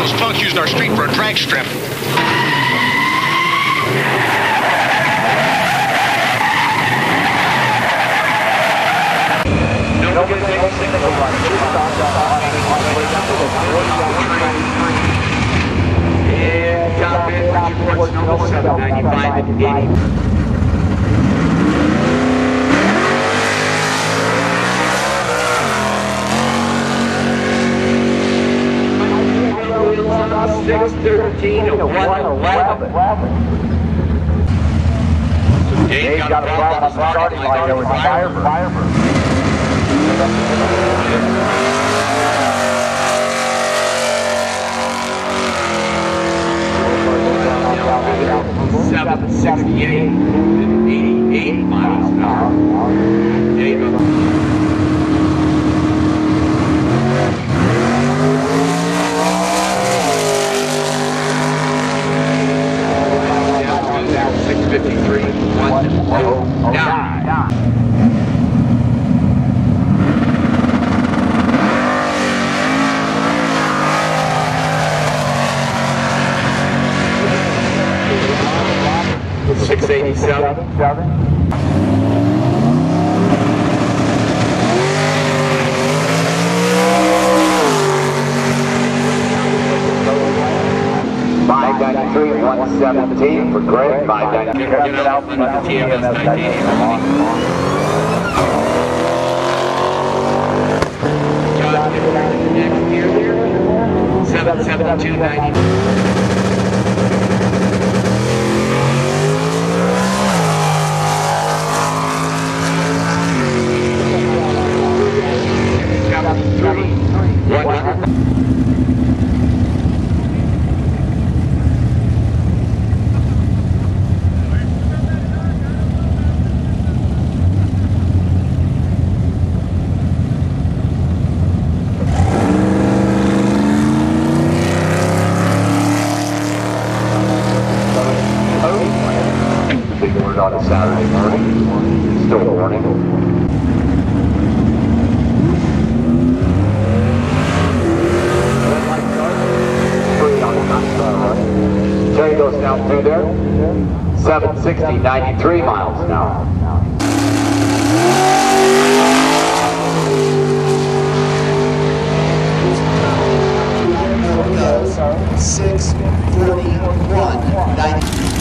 those punks used our street for a drag strip. Don't forget to take signal on and John reports number 795 and 80. Six 13 to 111. So Dave got a problem on the starting line there with Firebird. 768 and 88 miles an hour. Dave. For Greg, 593. Get out from the TMS 19. John, next gear here. 77290. On a Saturday morning, still morning. Terry goes down through there. 760, 93 miles an hour. Goes 641, 90.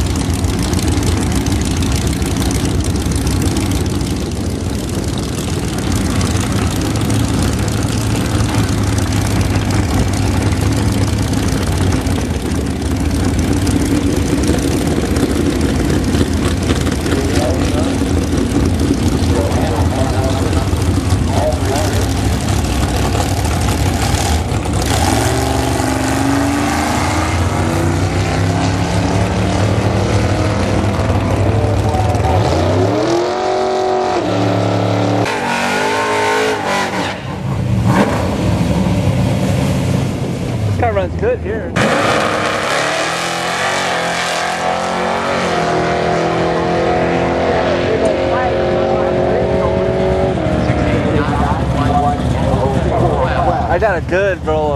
Runs good here. I got a good roll.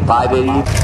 580.